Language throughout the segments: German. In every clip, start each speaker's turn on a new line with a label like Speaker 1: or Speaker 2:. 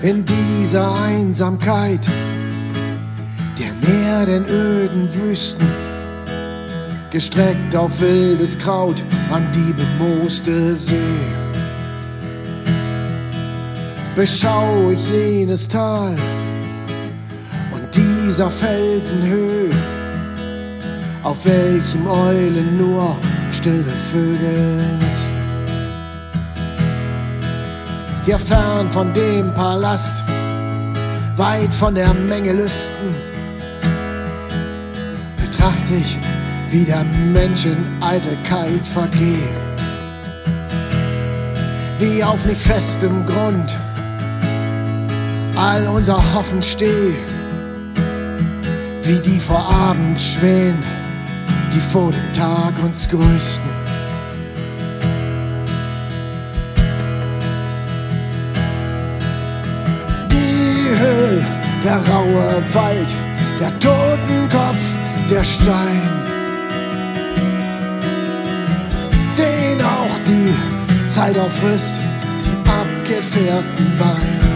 Speaker 1: in dieser Einsamkeit der Meer, den öden Wüsten, gestreckt auf wildes Kraut an die bemooste See. Beschau ich jenes Tal und dieser Felsenhöhe, auf welchem Eulen nur stille Vögel nisten. Hier fern von dem Palast, weit von der Menge Lüsten, betracht ich, wie der Menschen Eitelkeit vergeht, wie auf nicht festem Grund all unser Hoffen steht, wie die vor Abend schwehen, die vor dem Tag uns grüßten. Die Höhle, der raue Wald, der Totenkopf, der Stein, den auch die Zeit auffrisst, die abgezehrten Beine.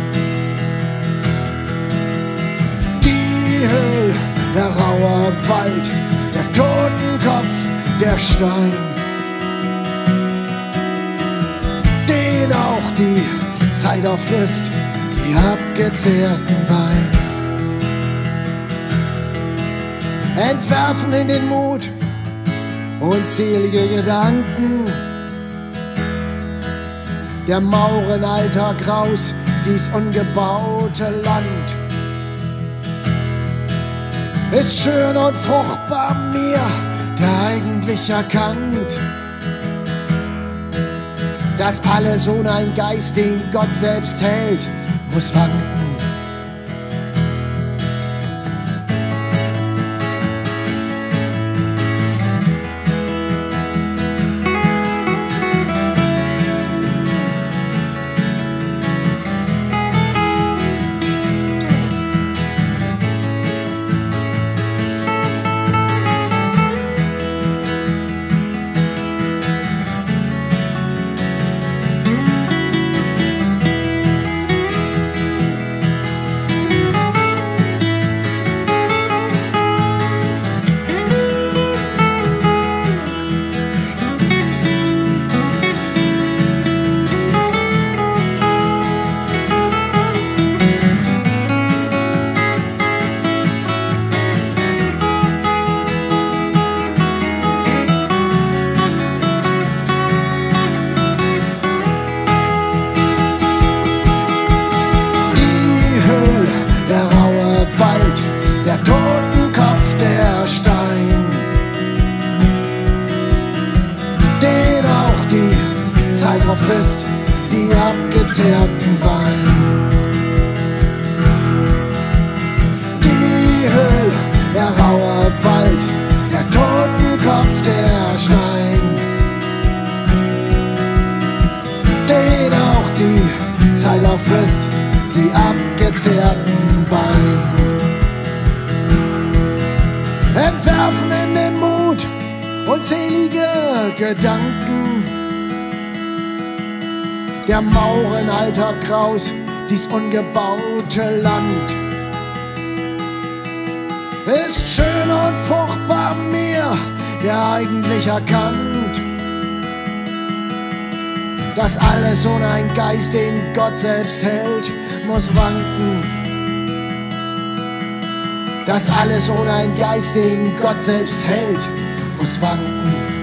Speaker 1: Die Höhle, der raue Wald, der Totenkopf, der Stein, den auch die Zeit auffrisst, die abgezehrten Beine. Entwerfen in den Mut unzählige Gedanken, der Maurenalter Graus, dies ungebaute Land ist schön und fruchtbar mir, der eigentlich erkannt, dass alles ohne einen Geist, den Gott selbst hält, muss wanken. Der raue Wald, der Totenkopf, der Stein, den auch die Zeit drauf frisst, die abgezehrten Beine. Die Höhle, der raue Wald, der Totenkopf, der Stein, den auch die Zeit auffrisst, die abgezehrten Beine. Entwerfen in den Mut unzählige Gedanken, der Maurenalter Graus, dies ungebaute Land ist schön und fruchtbar mir, der eigentlich erkannt, dass alles ohne einen Geist, den Gott selbst hält, muss wanken. Dass alles ohne einen Geist, den Gott selbst hält, muss wanken.